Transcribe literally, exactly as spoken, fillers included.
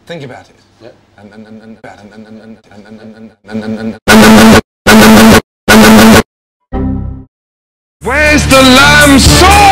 Think about it. Yeah. And and and and and and and and and and and Where's the lamb soul?